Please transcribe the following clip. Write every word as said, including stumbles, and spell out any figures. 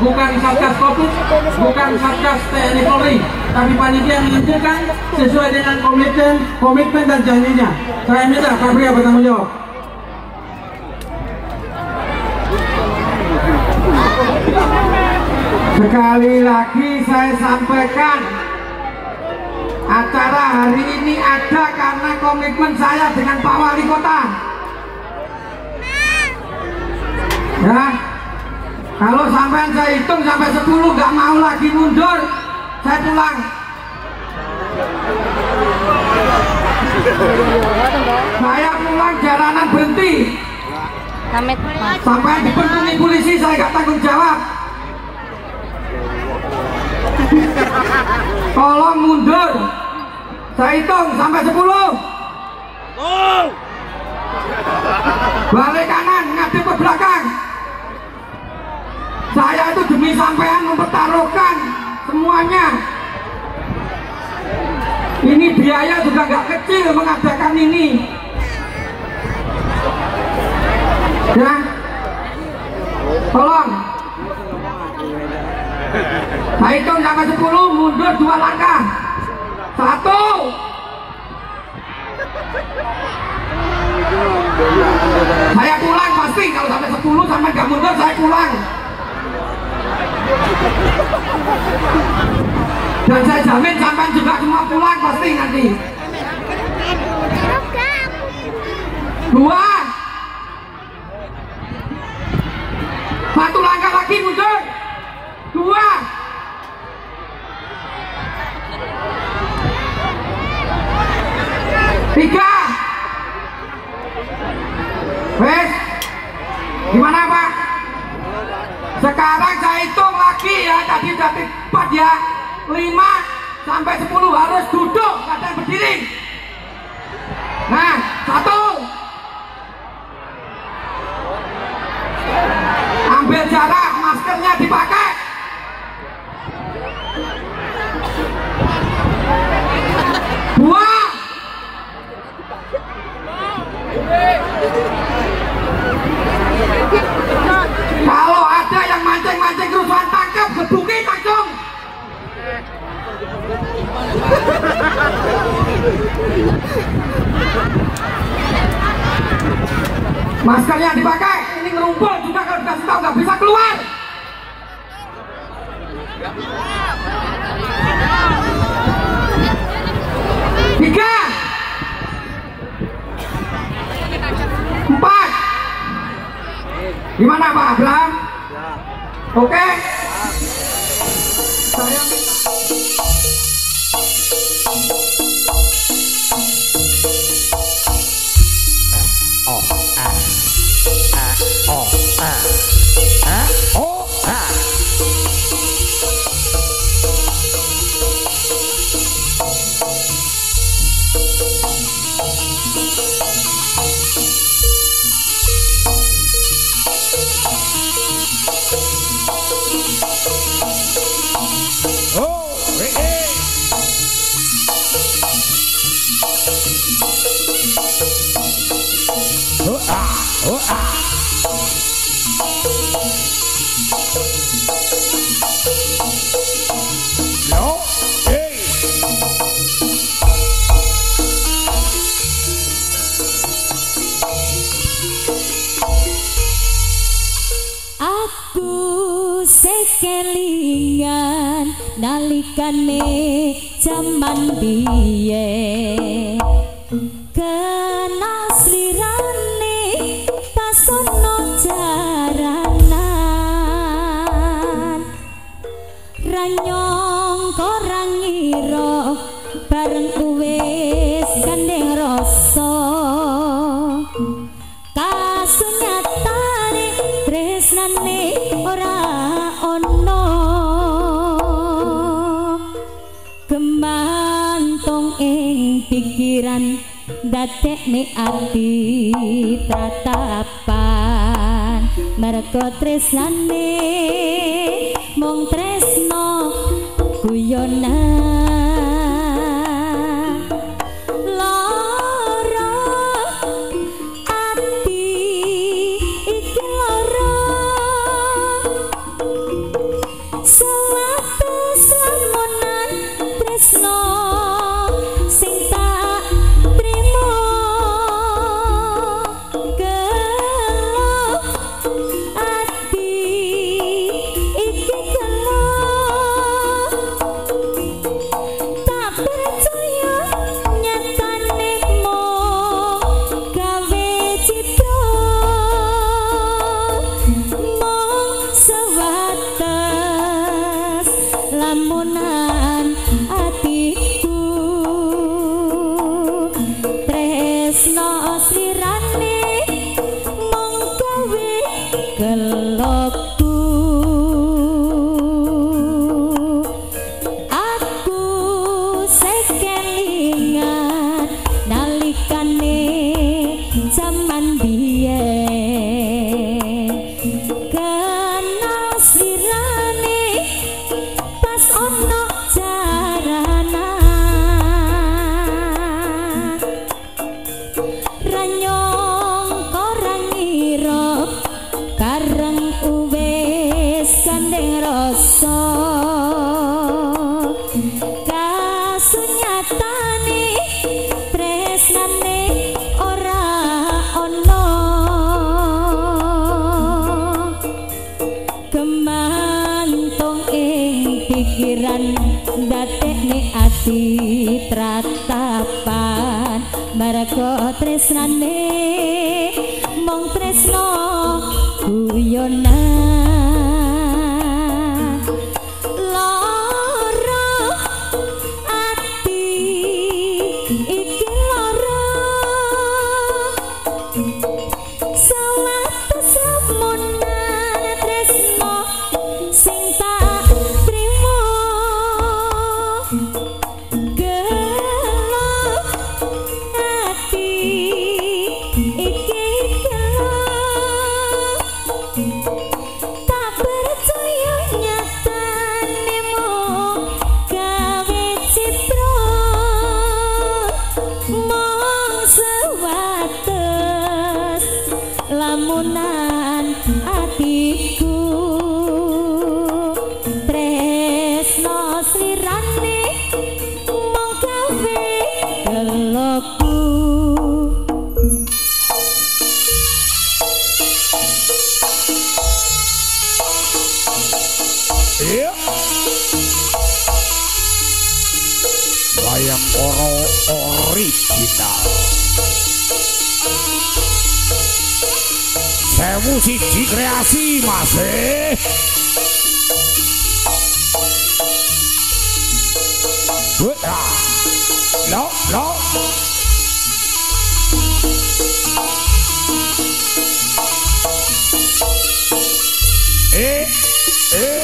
bukan Satgas Covid, bukan Satgas T N I Polri, tapi panitia menunjukkan sesuai dengan komitmen, komitmen dan janjinya. Saya minta Pak Pria bertanggung jawab. Sekali lagi saya sampaikan, acara hari ini ada karena komitmen saya dengan Pak Wali Kota. Ya, kalau sampai saya hitung sampai sepuluh nggak mau lagi mundur, saya pulang. Saya pulang, jalanan berhenti. Sampai dipentungi polisi saya nggak tanggung jawab. Tolong mundur. Saya hitung sampai sepuluh. Balik kanan, ngadep ke belakang. Saya itu demi sampean mempertaruhkan semuanya. Ini biaya juga nggak kecil mengadakan ini. Ya, tolong. Saya hitung sampai sepuluh, mundur dua langkah. Satu. Saya pulang pasti kalau sampai sepuluh sampai nggak mundur saya pulang. Dan saya jamin sampai juga semua pulang pasti nanti. Dua. Satu langkah lagi mundur. Dua. Tiga. Wes, gimana Pak? Sekarang saya hitung lagi ya, tadi udah empat ya, lima sampai sepuluh harus duduk, nggak ada yang berdiri. Nah, satu. Ambil jarak, maskernya dipakai. Dua. Kalau ada yang mancing-mancing kerusuhan tangkap, gebuki langsung. Maskernya dipakai, ini ngerumpul juga kalau dikasih tahu nggak bisa keluar. Tiga. Empat. Gimana Pak Abraham? Oke. Saya oh ah ah oh ah ah oh ah. Kelingan nalikane jaman biyen kenal slirane pas ono jaranan ranyong korang ngira bareng wis gandeng rasa kasunyatane tresnane ora ono gemantong ing pikiran dadekne ati tatapan mergo tresnane mung tresno guyonan lara ati iki lara rasa kasunyatane tresnane ora ono kemantung ing pikiran datekne ati tratapan marga tresnane mong tresno guyonan lara ati iki lara sawates lamunan tresno sing tak trimo gelap ati iki gelap tak percaya nyatane mung gawe citra mung sewates lamunan atiku tresno slirane mung gawe gelokku. Iya. Bayang oro original. Sewu siji kreasi Mas. Wah. Lo, lo. Eh, eh.